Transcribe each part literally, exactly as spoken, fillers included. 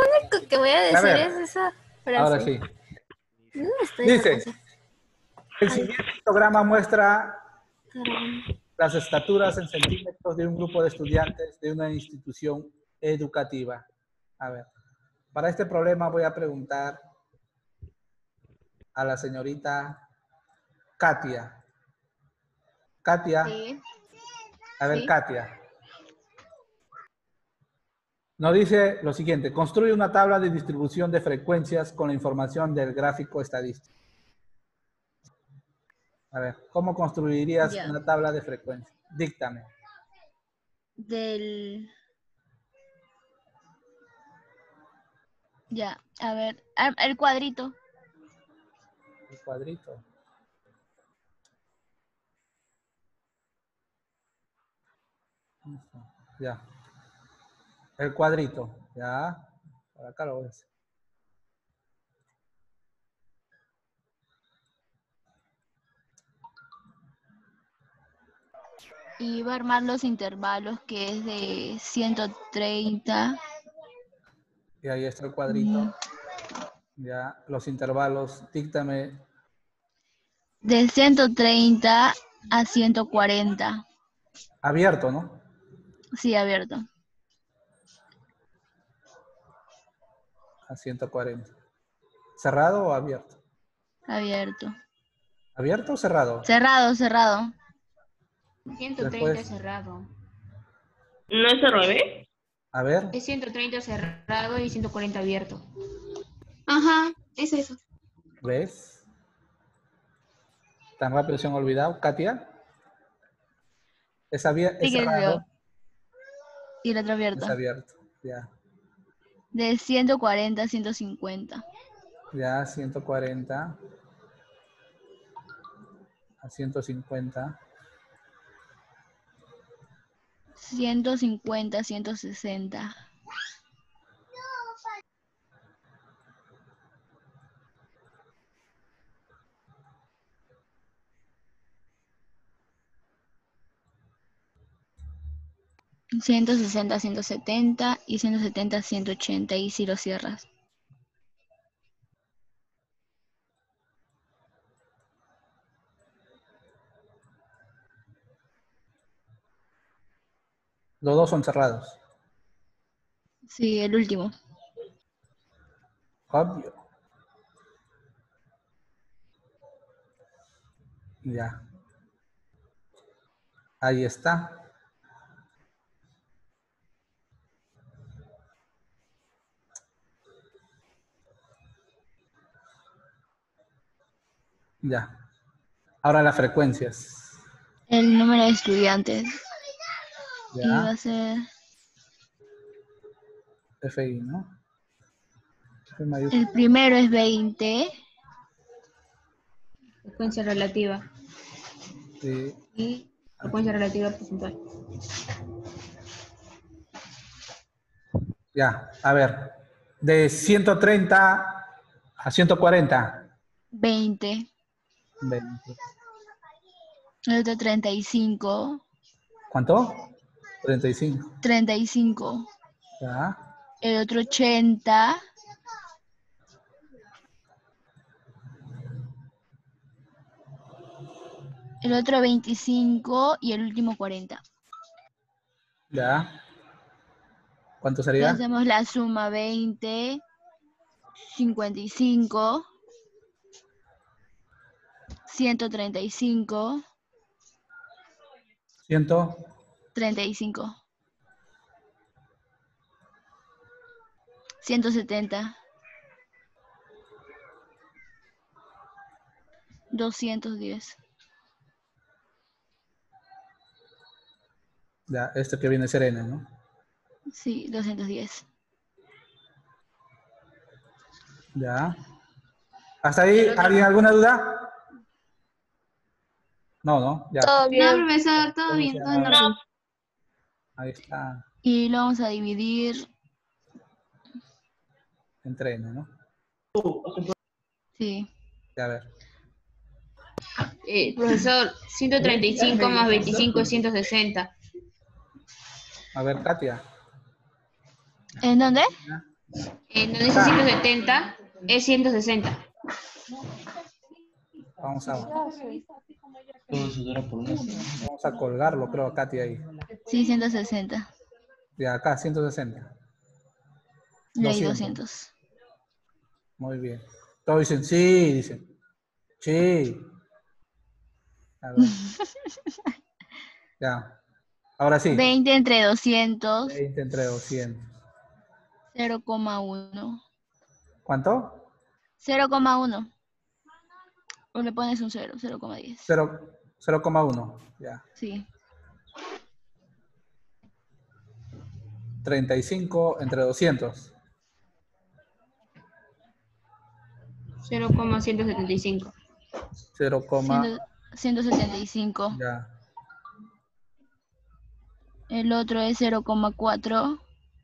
único que voy a decir A ver, es esa frase. ahora sí. No estoy Dice, esa el siguiente histograma muestra cosa. las estaturas en centímetros de un grupo de estudiantes de una institución educativa. A ver, para este problema voy a preguntar a la señorita Katia. Katia. Sí. A ver, Sí. Katia. Nos dice lo siguiente, construye una tabla de distribución de frecuencias con la información del gráfico estadístico. A ver, ¿cómo construirías Ya. una tabla de frecuencias? Díctame. Del... Ya, a ver, ah, el cuadrito. El cuadrito. Ya. El cuadrito. Ya. Por acá lo voy a hacer. Y va a armar los intervalos, que es de ciento treinta. Y ahí está el cuadrito. Mm. Ya. Los intervalos. Díctame. De ciento treinta a ciento cuarenta. Abierto, ¿no? Sí, abierto. A ciento cuarenta. ¿Cerrado o abierto? Abierto. ¿Abierto o cerrado? Cerrado, cerrado. ciento treinta Después, cerrado. ¿No es al revés? a ver. Es ciento treinta cerrado y ciento cuarenta abierto. Ajá, es eso. ¿Ves? Tan rápido se han olvidado. Katia. Es, abier es Sí, que cerrado. veo. Y el otro abierto. Es abierto. Ya. De ciento cuarenta a ciento cincuenta. Ya, ciento cuarenta. A ciento cincuenta. ciento cincuenta a ciento sesenta. ciento sesenta a ciento setenta y ciento setenta a ciento ochenta, y si lo cierras. Los dos son cerrados. Sí, el último. Obvio. Ya. Ahí está. Ya. Ahora las frecuencias. El número de estudiantes. Ya. Y va a ser... F I, ¿no? F mayúscula. El primero es veinte. Frecuencia relativa. Sí. Y frecuencia relativa porcentual. Ya. A ver. De ciento treinta a ciento cuarenta. veinte. veinte. El otro treinta y cinco. ¿Cuánto? treinta y cinco. treinta y cinco. Ya. El otro ochenta. El otro veinticinco y el último cuarenta. Ya. ¿Cuánto Y sería? hacemos la suma veinte, cincuenta y cinco, ciento treinta y cinco, Ciento. treinta y cinco, ciento setenta, doscientos diez. Ya. Esto que viene a ser N, ¿no? Sí, doscientos diez. Ya. ¿Hasta ahí alguien alguna duda? No, no. Ya. Todo No, bien. profesor, todo bien, todo en Ya. orden. Ahí está. Y lo vamos a dividir. Entre N, ¿no? Sí. Ya, a ver. Eh, profesor, ciento treinta y cinco más veinticinco es ciento sesenta. A ver, Katia. ¿En dónde? Eh, En donde dice ciento setenta es ciento sesenta. Vamos a, Todo se dura por una semana. vamos a colgarlo, creo, Katy, ahí. Sí, ciento sesenta. De acá, ciento sesenta. Leí doscientos. doscientos. Muy bien. Todos dicen sí, dicen. Sí. A ver. Ya. Ahora sí. veinte entre doscientos. veinte entre doscientos. cero coma uno. ¿Cuánto? cero coma uno. O le pones un cero, cero coma diez. cero coma uno. Ya. Sí. treinta y cinco entre doscientos. cero coma ciento setenta y cinco. cero, ciento setenta y cinco. ya. El otro es cero coma cuatro.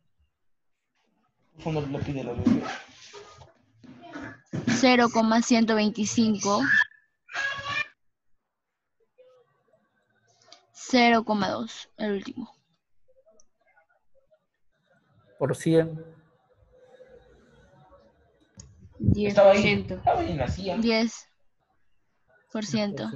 Fondo lo pide la bebé. cero coma ciento veinticinco. cero coma dos, el último. Por cien. diez Estaba por ahí. ciento. Estaba ahí en la silla. diez por ciento.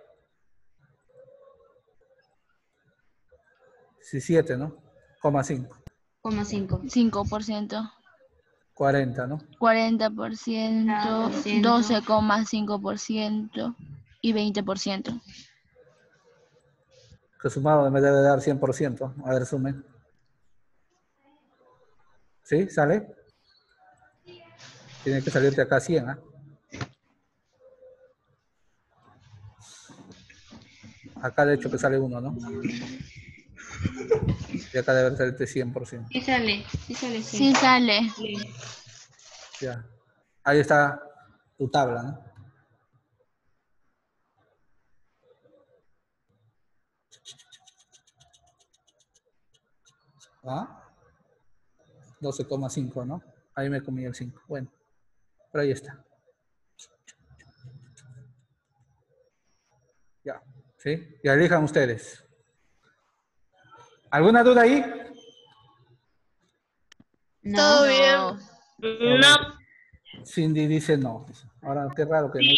diecisiete, ¿no? Coma cinco. Coma cinco. cinco por ciento. cuarenta, ¿no? cuarenta por ciento. doce coma cinco por ciento. Y veinte por ciento. Que sumado me debe dar cien por ciento. A ver, sumen. ¿Sí? ¿Sale? Tiene que salirte acá cien, ¿ah? Acá de hecho que sale uno, ¿no? Y acá debe salirte cien por ciento. Sí sale, sí sale, sí. Sí sale. Sí. Ya. Ahí está tu tabla, ¿no? ¿Ah? doce coma cinco, ¿no? Ahí me comí el cinco. Bueno, pero ahí está. Ya, ¿sí? Ya elijan ustedes. ¿Alguna duda ahí? No. Todo bien. No. Cindy dice no. Ahora, qué raro que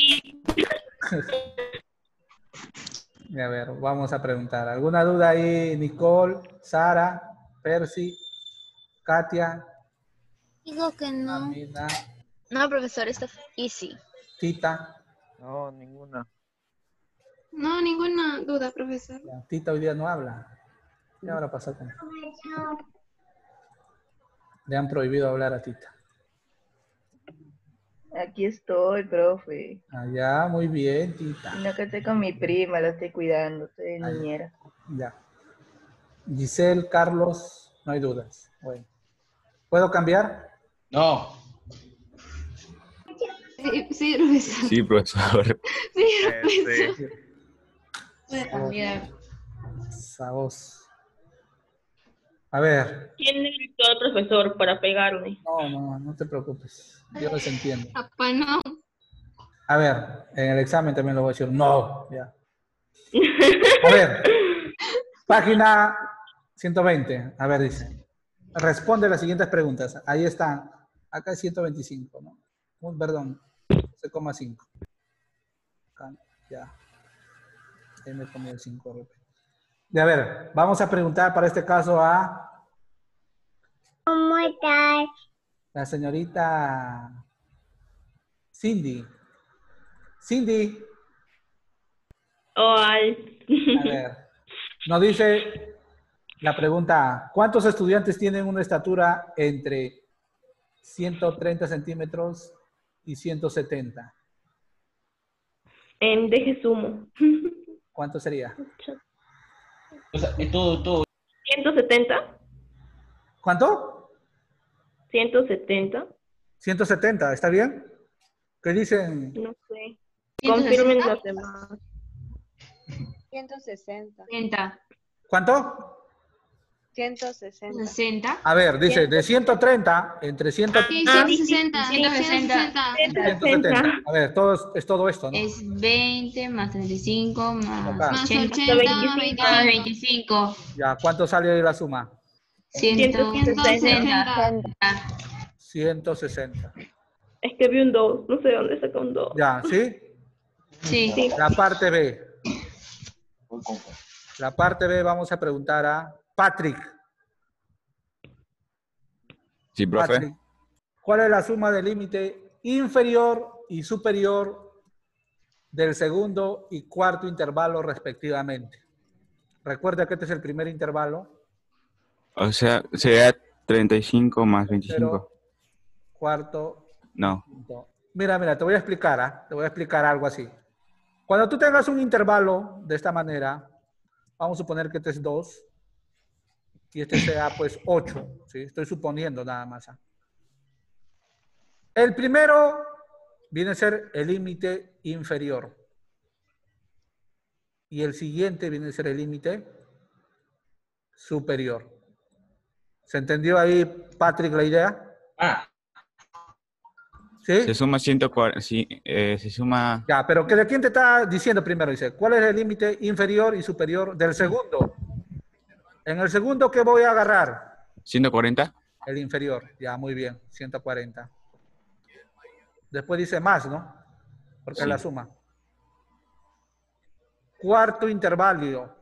no. A ver, vamos a preguntar. ¿Alguna duda ahí, Nicole, Sara, Percy, Katia, Digo que no. Amina, No, profesor, está easy. Tita? No, ninguna. No, ninguna duda, profesor. La Tita hoy día no habla. ¿Qué habrá pasado con ella? Le han prohibido hablar a Tita. Aquí estoy, profe. Allá, muy bien, Tita. No, que estoy con mi prima, la estoy cuidando, estoy de Ahí. niñera. Ya. Giselle, Carlos, no hay dudas. Bueno. ¿Puedo cambiar? No. Sí, sí, profesor. Sí, profesor. Sí, Este, profesor. Puede cambiar. Sabos. A ver. ¿Quién gritó al profesor para pegarme? No, no, no te preocupes. Yo los entiendo. Papá, no. A ver, en el examen también lo voy a decir. No. Ya. A ver. Página ciento veinte. A ver, dice. Responde las siguientes preguntas. Ahí están. Acá es ciento veinticinco, ¿no? Un, perdón. doce coma cinco. Acá, ya. Ahí me comí el cinco. Y a ver, vamos a preguntar para este caso a... ¿Cómo estás? La señorita Cindy. Cindy. Oh, ay. A ver. Nos dice la pregunta A. ¿Cuántos estudiantes tienen una estatura entre ciento treinta centímetros y ciento setenta? En deje sumo. ¿Cuánto sería? O sea, es todo, todo. ¿ciento setenta? ¿Cuánto? ¿ciento setenta? ciento setenta, ¿está bien? ¿Qué dicen? No sé. ¿ciento Confirmen sesenta? los demás. ciento sesenta. sesenta. ¿Cuánto? ciento sesenta. sesenta. A ver, dice de ciento treinta entre ciento Sí, Ah, ciento sesenta. ciento sesenta. ciento sesenta. y ciento setenta. A ver, todo es, es todo esto, ¿no? Es veinte más treinta y cinco más Acá. Más ochenta ochenta, más veinticinco. más veinticinco. veinticinco. Ya, ¿cuánto sale ahí la suma? ciento ciento sesenta. sesenta. ciento sesenta. Es que vi un dos. No sé de dónde saca un dos. Ya, ¿sí? Sí. Sí. La parte B. Voy con- La parte B vamos a preguntar a Patrick. Sí, profe. Patrick, ¿cuál es la suma del límite inferior y superior del segundo y cuarto intervalo respectivamente? Recuerda que este es el primer intervalo. O sea, sería treinta y cinco más veinticinco. Tercero, cuarto, No. quinto. Mira, mira, te voy a explicar, ¿ah? Te voy a explicar algo así. Cuando tú tengas un intervalo de esta manera, vamos a suponer que este es dos y este sea pues ocho, ¿sí? Estoy suponiendo nada más. ¿ah? El primero viene a ser el límite inferior y el siguiente viene a ser el límite superior. ¿Se entendió ahí, Patrick, la idea? Ah, ¿Sí? Se suma ciento cuarenta. Sí, eh, se suma Ya, pero ¿que ¿de quién te está diciendo primero? Dice, ¿cuál es el límite inferior y superior del segundo? En el segundo, ¿qué voy a agarrar? ciento cuarenta. El inferior. Ya, muy bien, ciento cuarenta. Después dice más, ¿no? Porque Sí. es la suma. Cuarto intervalo.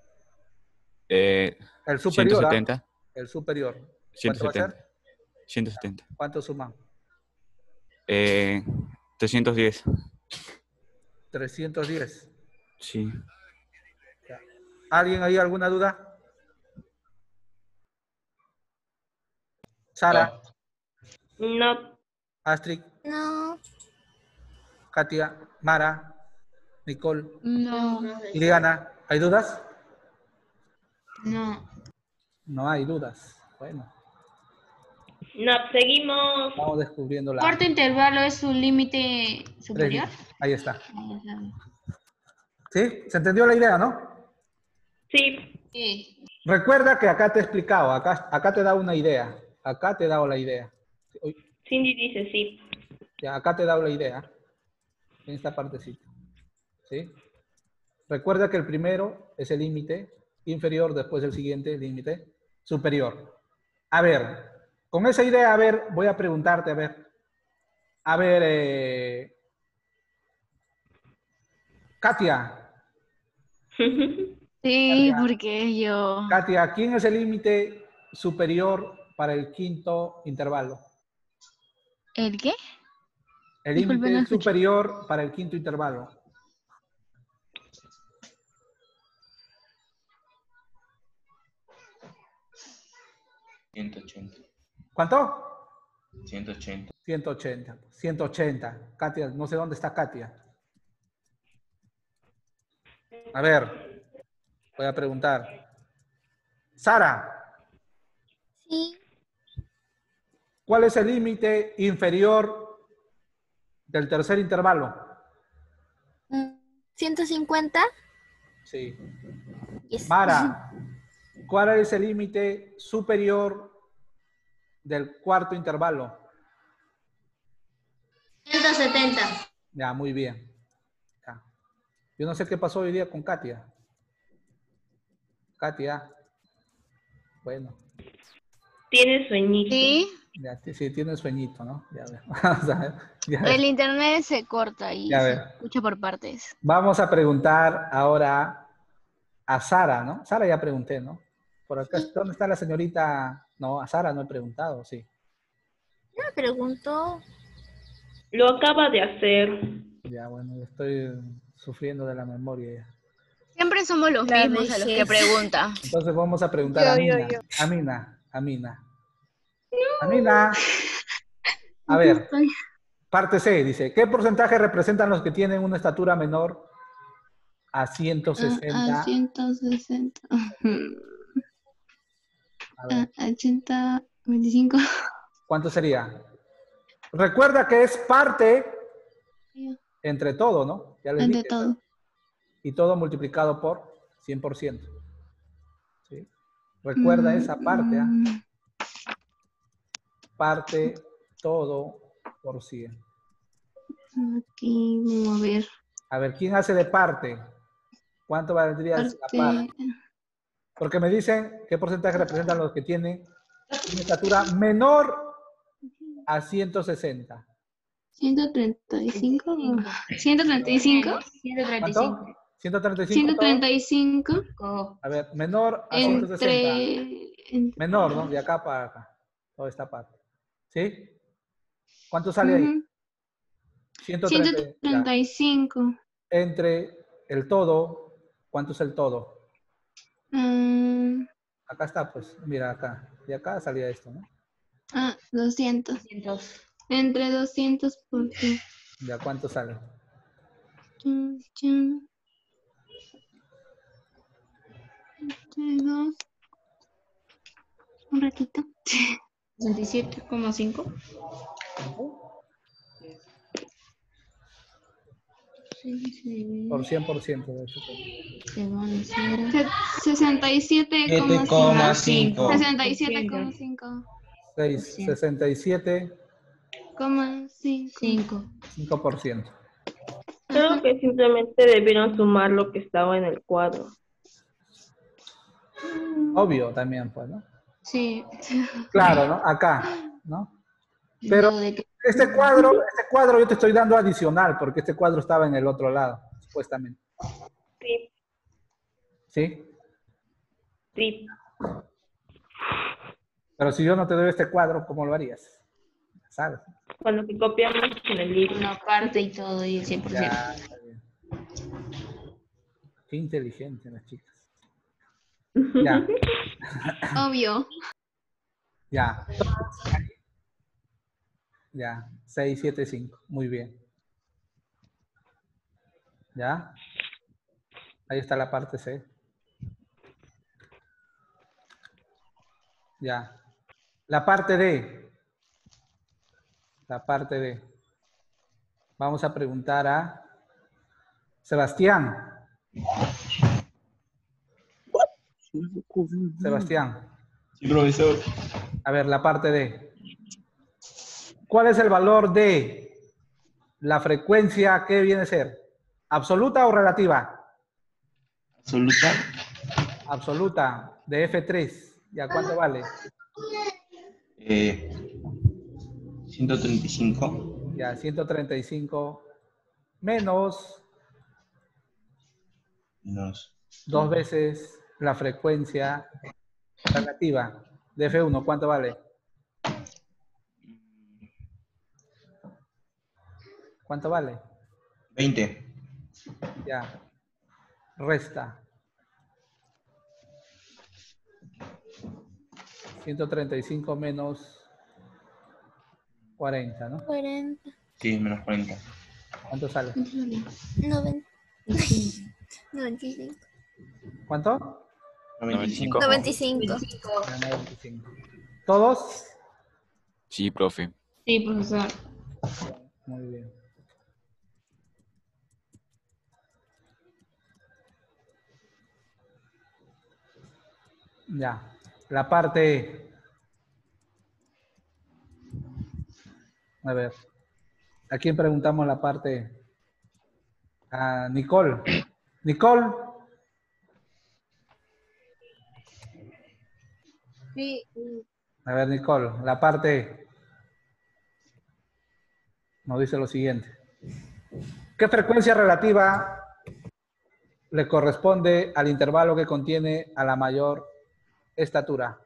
Eh, El superior. ciento ¿ah? setenta. El superior. ciento ¿Cuánto va a setenta. ser? ciento setenta. ¿Cuánto suma? Eh, trescientos diez. trescientos diez. Sí. ¿Alguien ahí alguna duda? Sara, No. Astrid, No. Katia, Mara, Nicole, No. Iliana, ¿hay dudas? No. No hay dudas. Bueno, No. Seguimos. vamos descubriendo la... ¿Cuarto intervalo es su límite superior? Ahí está. Ahí está. ¿Sí? ¿Se entendió la idea, no? Sí. Sí. Recuerda que acá te he explicado, acá, acá te he dado una idea. Acá te he dado la idea. Uy, Cindy dice sí. ya, acá te he dado la idea. En esta partecita. ¿Sí? Recuerda que el primero es el límite inferior, después el siguiente límite superior. A ver, con esa idea, a ver, voy a preguntarte, a ver. A ver, eh, Katia. Sí, porque yo. Katia, ¿quién es el límite superior para el quinto intervalo? ¿El qué? El Disculpe, límite no escuché. superior para el quinto intervalo. ciento ochenta. ¿Cuánto? ciento ochenta. ciento ochenta. ciento ochenta. Katia, no sé dónde está Katia. A ver, voy a preguntar. Sara, Sí. ¿cuál es el límite inferior del tercer intervalo? Mm, ¿ciento cincuenta? Sí. Yes. Mara, ¿cuál es el límite superior del cuarto intervalo? ciento setenta. Ya, muy bien. Ya. Yo no sé qué pasó hoy día con Katia. Katia. Bueno, Tiene sueñito. Sí, ya, t- sí, tiene sueñito, ¿no? Ya ver. Vamos a ver. Ya ver. el internet se corta y Ya se ver. escucha por partes. Vamos a preguntar ahora a Sara, ¿no? Sara ya pregunté, ¿no? Por acá, ¿dónde está la señorita? No, a Sara no he preguntado, sí. Me preguntó. Lo acaba de hacer. Ya, bueno, yo estoy sufriendo de la memoria ya. Siempre somos los La mismos a los que vejez. preguntan. Entonces vamos a preguntar Yo, a yo, Amina. yo. Amina, Amina. Amina. A ver, parte C dice, ¿qué porcentaje representan los que tienen una estatura menor a ciento sesenta? A ciento sesenta. A ver, A ochenta, veinticinco. ¿cuánto sería? Recuerda que es parte entre todo, ¿no? Ya les Ante dije, todo. y todo multiplicado por cien por ciento. ¿Sí? Recuerda esa parte, ¿ah? Mm, Parte todo por cien. Aquí, vamos a ver. A ver, ¿quién hace de parte? ¿Cuánto valdría la parte? Parte. Porque me dicen qué porcentaje representan los que tienen una estatura menor a ciento sesenta. ciento treinta y cinco. ciento treinta y cinco. ciento treinta y ¿Cuánto? cinco. ciento treinta y cinco. ciento treinta y cinco. Oh, A ver, menor a ciento sesenta. Entre. en- Menor, ¿no? De acá para acá. Toda esta parte. ¿Sí? ¿Cuánto sale ahí? Ujú. ciento treinta. ciento treinta y cinco. Ya. Entre el todo, ¿cuánto es el todo? Mm, Acá está, pues. Mira, acá. De acá salía esto, ¿no? ah, doscientos. doscientos. Entre doscientos por qué. ¿Ya cuánto sale? Chun, chun. Entre dos. Un ratito. sesenta y siete coma cinco. Por cien por ciento de hecho. Se- sesenta y siete coma cinco. sesenta y siete coma cinco. seis, sesenta y siete Coma cinco. cinco. cinco por ciento. Creo que simplemente debieron sumar lo que estaba en el cuadro. Obvio también, pues, ¿no? Sí. Claro, ¿no? Acá, ¿no? Pero Lo de que- este cuadro, este cuadro yo te estoy dando adicional porque este cuadro estaba en el otro lado, supuestamente. Sí, ¿Sí? sí. Pero si yo no te doy este cuadro, ¿cómo lo harías? ¿Sabes? Cuando que copiamos en el libro. una parte y todo y el cien por ciento. Ya, está bien. Qué inteligente las chicas. Ya, Obvio. ya. Ya, seis, siete, cinco. Muy bien. ¿Ya? Ahí está la parte C. Ya. La parte D. La parte D. Vamos a preguntar a Sebastián. Sebastián. Sí, profesor. A ver, la parte D. ¿Cuál es el valor de la frecuencia que viene a ser? ¿Absoluta o relativa? Absoluta. Absoluta, de F tres. ¿Ya cuánto vale? Eh, ciento treinta y cinco. Ya, ciento treinta y cinco menos Menos. dos veces la frecuencia relativa de F uno. ¿Cuánto vale? ¿Cuánto vale? veinte. Ya. Resta. ciento treinta y cinco menos cuarenta, ¿no? cuarenta. Sí, menos cuarenta. ¿Cuánto sale? noventa. noventa y cinco. ¿Cuánto? noventa y cinco. noventa y cinco. Ya, noventa y cinco. ¿Todos? Sí, profe. Sí, profesor. Muy bien. Ya. La parte... A ver. ¿A quién preguntamos la parte? A Nicole. Nicole. Sí, A ver, Nicole. La parte... Nos dice lo siguiente. ¿Qué frecuencia relativa le corresponde al intervalo que contiene a la mayor estatura?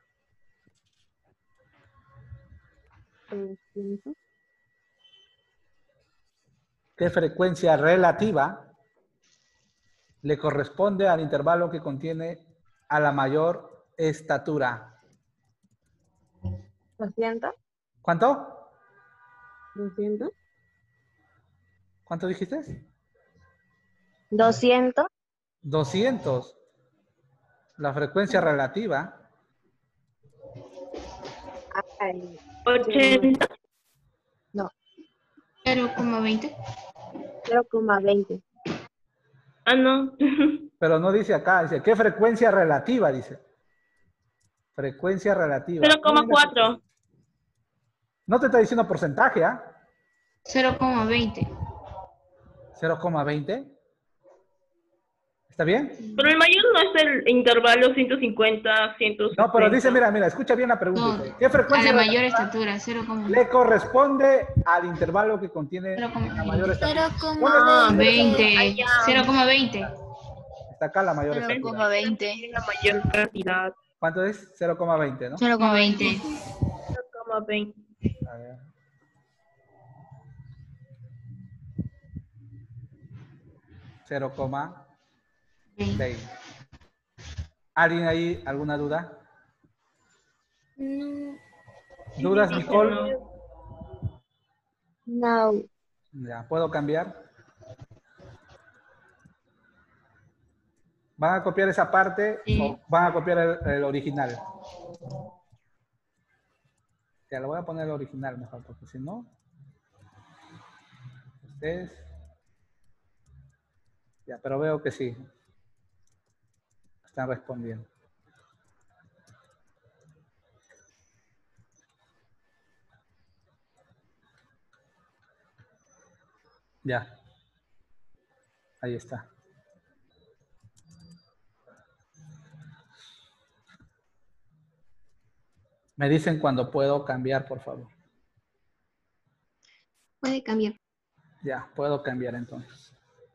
¿Qué frecuencia relativa le corresponde al intervalo que contiene a la mayor estatura? doscientos. ¿Cuánto? doscientos. ¿Cuánto dijiste? doscientos. doscientos. La frecuencia relativa. Ay, ochenta. cero coma veinte. cero coma veinte. Ah, no. Pero no dice acá, dice, ¿qué frecuencia relativa? Dice. Frecuencia relativa. cero coma cuatro. No te está diciendo porcentaje, ¿ah? cero coma veinte. cero coma veinte. ¿Está bien? Pero el mayor no es el intervalo ciento cincuenta, ciento sesenta. No, pero dice, mira, mira, escucha bien la pregunta. No, dice, ¿qué A frecuencia la de mayor lectura estatura, cero coma le corresponde al intervalo que contiene Cero coma la mayor estatura? cero ¿Cuál coma es la- veinte. cero coma veinte. Está acá la mayor cero estatura. coma veinte. La mayor cantidad. ¿Cuánto es? cero coma veinte, ¿no? cero coma veinte. cero coma veinte. A ver. cero coma veinte. ¿Alguien ahí, alguna duda? No. ¿Dudas, Nicole? No. Ya, ¿puedo cambiar? ¿Van a copiar esa parte Sí. o van a copiar el, el original? Ya, lo voy a poner el original mejor, porque si no... Ustedes... Ya, pero veo que sí. Están respondiendo. Ya. Ahí está. Me dicen cuando puedo cambiar, por favor. Puede cambiar. Ya, puedo cambiar entonces.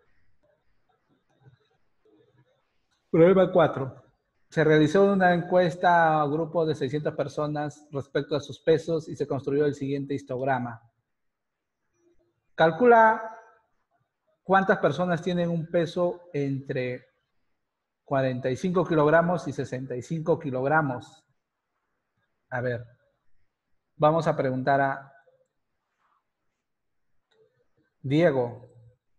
Problema cuatro. Se realizó una encuesta a un grupo de seiscientas personas respecto a sus pesos y se construyó el siguiente histograma. Calcula cuántas personas tienen un peso entre cuarenta y cinco kilogramos y sesenta y cinco kilogramos. A ver, vamos a preguntar a Diego.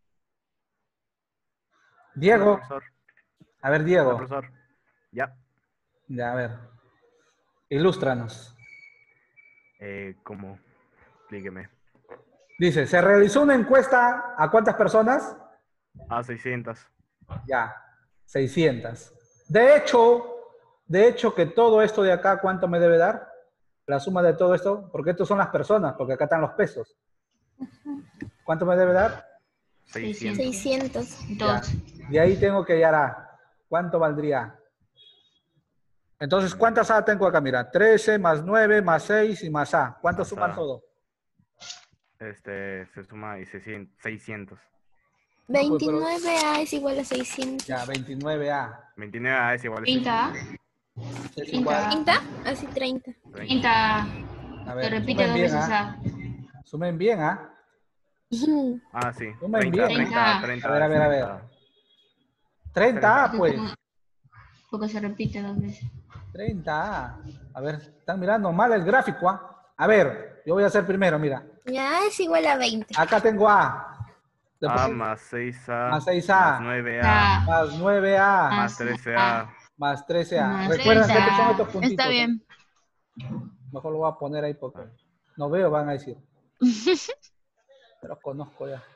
Diego. Profesor. A ver, Diego. Profesor. Ya. Ya, a ver. Ilústranos. Eh, ¿Cómo? Explíqueme. Dice, ¿se realizó una encuesta a cuántas personas? A seiscientas. Ya, seiscientas. De hecho, de hecho que todo esto de acá, ¿cuánto me debe dar? La suma de todo esto, porque estos son las personas, porque acá están los pesos. ¿Cuánto me debe dar? seiscientos. seiscientos. Ya. Y ahí tengo que hallar A. ¿Cuánto valdría? Entonces, ¿cuántas A tengo acá? Mira, trece más nueve más seis y más A. ¿Cuánto Más suman A. todo? Este, se suma y seiscientos. veintinueve A es igual a seiscientos. Ya, veintinueve A. veintinueve A es igual a treinta. Es igual. ¿treinta? Así treinta. treinta. A Te ver, repite sumen dos bien, veces ¿ah? A. Sumen bien, ¿ah? Ah, sí. Sumen treinta, bien. treinta, treinta. A ver, a ver, a ver. treinta A, pues. Porque se repite dos veces. treinta A. A ver, están mirando mal el gráfico, ¿ah? A ver, yo voy a hacer primero, mira. Ya es igual a veinte. Acá tengo A. Después, A más seis A. más seis A. Más nueve A. Más nueve A. Más trece A. Más trece A. Más Recuerden que trece A. estos son estos puntitos. Está bien. ¿no? Mejor lo voy a poner ahí porque no veo, van a decir. Pero conozco ya.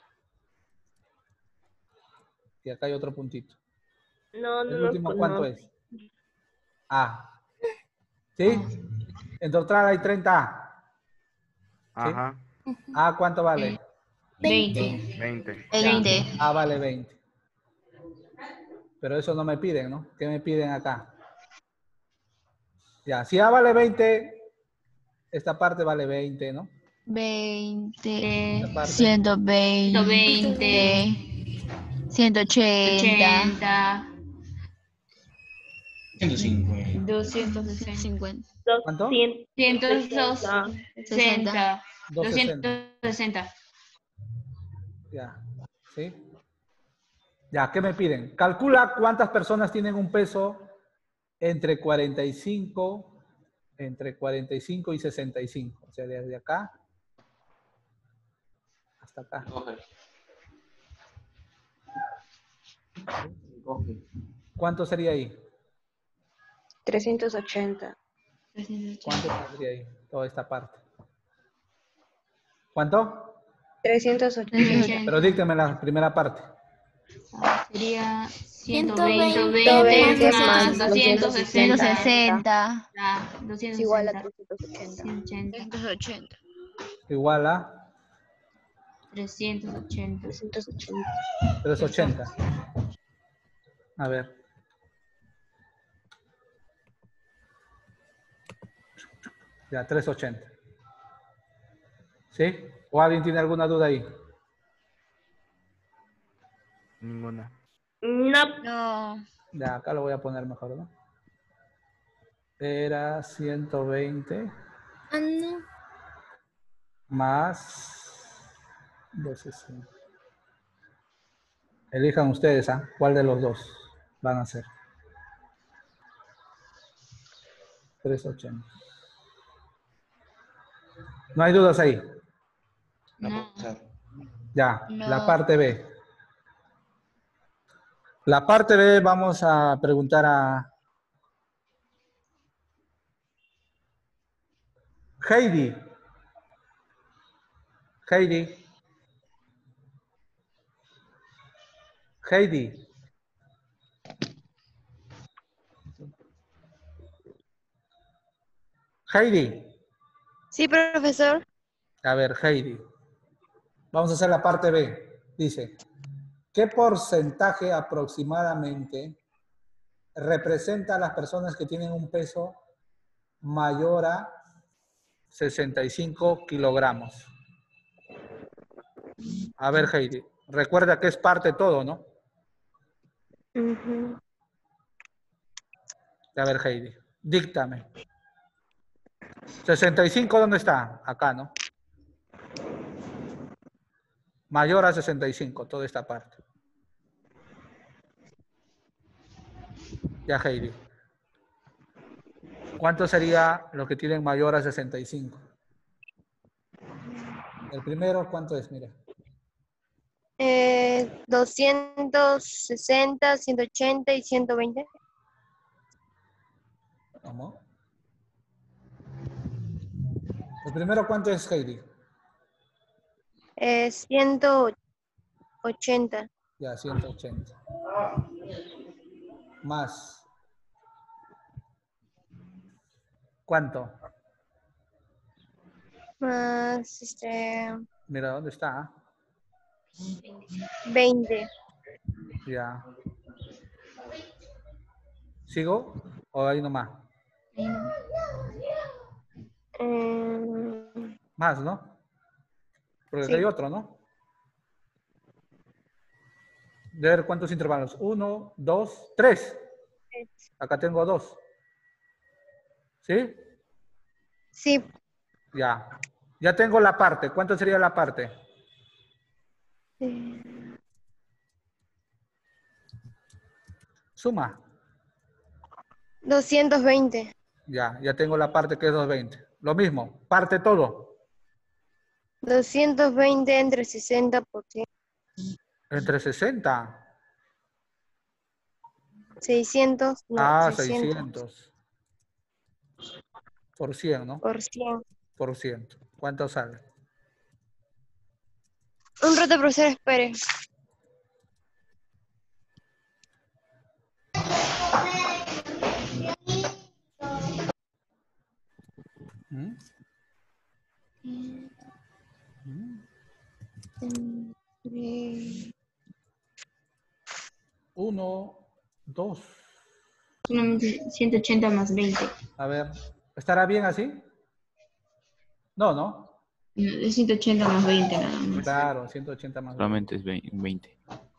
Y acá hay otro puntito. No, no ¿El lo último cuánto conozco. es? A. ¿Sí? En total hay treinta A. Ajá. ¿A cuánto vale? veinte. veinte. veinte. A vale veinte. Pero eso no me piden, ¿no? ¿Qué me piden acá? Ya, si A vale veinte, esta parte vale veinte, ¿no? veinte. Esta parte. ciento veinte. ciento veinte. ciento ochenta. ochenta. ciento cincuenta. doscientos sesenta. cincuenta. ¿Cuánto? ciento sesenta. sesenta. doscientos sesenta. Ya, ¿sí? Ya, ¿qué me piden? Calcula cuántas personas tienen un peso entre cuarenta y cinco, entre cuarenta y cinco y sesenta y cinco. O sea, desde acá hasta acá. ¿Cuánto sería ahí? trescientos ochenta. ¿Cuánto saldría ahí? Toda esta parte. ¿Cuánto? trescientos ochenta. Pero díctame la primera parte. Sería ciento ciento veinte veinte más más doscientos ciento sesenta. sesenta. Ah, doscientos Es igual a sesenta. trescientos ochenta. trescientos ochenta. Igual a trescientos ochenta. trescientos ochenta. trescientos ochenta. A ver. Ya, trescientos ochenta. ¿Sí? ¿O alguien tiene alguna duda ahí? Ninguna. No. No. Ya, acá lo voy a poner mejor, ¿no? Era ciento veinte Ah, no. más doscientos sesenta. Elijan ustedes, ¿ah? ¿Cuál de los dos van a hacer? trescientos ochenta. ¿No hay dudas ahí? No. Ya, No. la parte B. La parte B vamos a preguntar a Heidi. Heidi. Heidi. Heidi. Sí, profesor. A ver, Heidi. Vamos a hacer la parte B. Dice, ¿qué porcentaje aproximadamente representa a las personas que tienen un peso mayor a sesenta y cinco kilogramos? A ver, Heidi. Recuerda que es parte todo, ¿no? Ujú. A ver, Heidi. Díctame. sesenta y cinco, ¿dónde está? Acá, ¿no? Mayor a sesenta y cinco, toda esta parte. Ya, Heidi. ¿Cuánto sería lo que tienen mayor a sesenta y cinco? El primero, ¿cuánto es? Mira. Eh, doscientos sesenta, ciento ochenta y ciento veinte. ¿Cómo? El primero, ¿cuánto es, Heidi? Eh, ciento ochenta. Ya, ciento ochenta. Más. ¿Cuánto? Más este Mira, ¿dónde está? veinte. Ya. ¿Sigo? ¿O ahí nomás? Eh, Más, ¿no? Porque Sí. acá hay otro, ¿no? De ver cuántos intervalos. Uno, dos, tres. Acá tengo dos. ¿Sí? Sí. Ya. Ya tengo la parte. ¿Cuánto sería la parte? Eh, Suma. doscientos veinte. Ya, ya tengo la parte que es doscientos veinte. Lo mismo, parte todo. doscientos veinte entre sesenta por ciento. Entre sesenta. seiscientos. No, Ah, seiscientos. seiscientos. Por cien, ¿no? Por cien. Por ciento. ¿Cuánto sale? Un rato, profesor, espere. ¿Mm? ¿Mm? Entre- Uno, dos. ciento ochenta más veinte. A ver, ¿estará bien así? No, ¿no? Es ciento ochenta más veinte nada más. Claro, ciento ochenta más. Solamente es veinte.